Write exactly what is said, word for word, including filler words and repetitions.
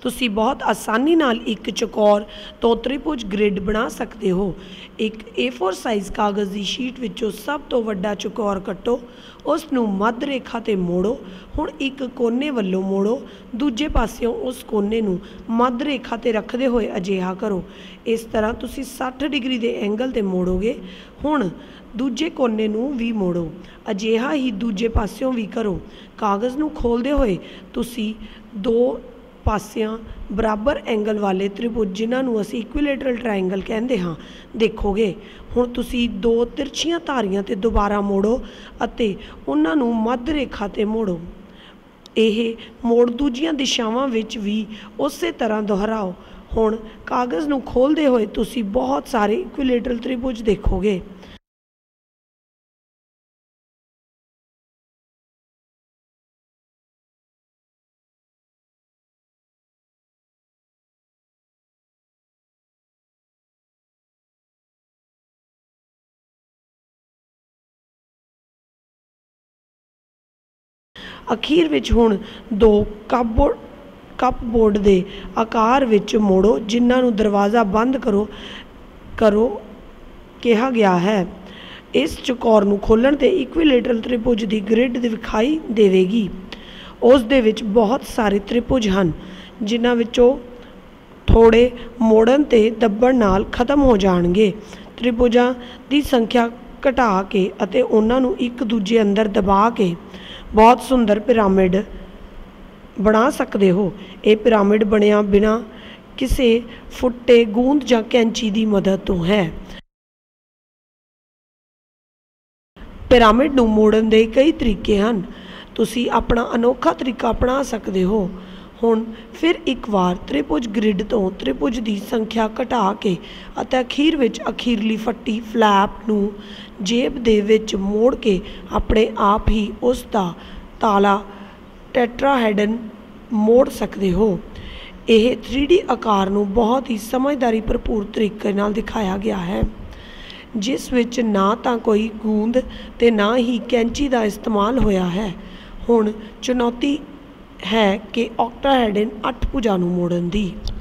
ਤੁਸੀਂ बहुत आसानी नाल एक चौकोर तो त्रिभुज ग्रिड बना सकते हो। एक ए फोर साइज़ कागज़ की शीट विचों सब तो वड्डा चौकोर कट्टो, उस नूं मध्य रेखा ते मोड़ो। हुण एक कोने वल्लों मोड़ो, दूजे पासियों उस कोने नूं मध्य रेखा ते रखदे होए अजिहा करो। इस तरह तुसीं साठ डिग्री के एंगल ते मोड़ोगे। हुण दूजे कोने नूं भी मोड़ो, अजिहा ही दूजे पासियों भी करो। कागज़ नूं खोलदे होए तुसीं दो पासियां बराबर एंगल वाले त्रिभुज जिन्हां नूं असीं इक्विलेटरल ट्रायंगल कहंदे हां देखोगे। हुण तुसीं दो तिरछियां धारियां ते दोबारा मोड़ो अते उन्हां नूं मध्य रेखा ते मोड़ो। यह मोड़ दूजियां दिशावां विच भी उसे तरह दोहराओ। हुण कागज़ नूं खोलदे होए तुसीं बहुत सारे इक्विलेटरल त्रिभुज देखोगे। अखीर विच हुण दो कपबोर्ड कपबोर्ड के आकार विच मोड़ो जिन्हां नूं दरवाज़ा बंद करो करो कहा गया है। इस चौकोर नूं खोलण ते इक्विलेटरल त्रिभुज की ग्रिड दिखाई देवेगी। उस दे विच बहुत सारे त्रिभुज हैं जिन्हां विचों थोड़े मोड़न ते दबण नाल खत्म हो जाणगे। त्रिभुजां की संख्या घटा के अते उन्हां नूं एक दूजे अंदर दबा के बहुत सुंदर पिरामिड बना सकते हो। ये पिरामिड बनिया बिना किसी फुट्टे गूंद या कैंची की मदद तो है। पिरामिड नूं मोड़न दे कई तरीके हैं, तुसी अपना अनोखा तरीका अपना सकते हो। हुण फिर एक बार त्रिभुज ग्रिड तो त्रिभुज की संख्या घटा के अते अखीर विच अखीरली फट्टी फ्लैप नूं जेब दे विच मोड़ के अपने आप ही उसका ताला टैट्राहेडन मोड़ सकते हो। यह थ्री डी आकार नूं बहुत ही समझदारी भरपूर तरीके नाल दिखाया गया है, जिस विच ना तो कोई गूंद ते ना ही कैंची का इस्तेमाल होया है। हुण चुनौती है कि ऑक्टाहेडन अठ भुजां नूं मोड़न दी।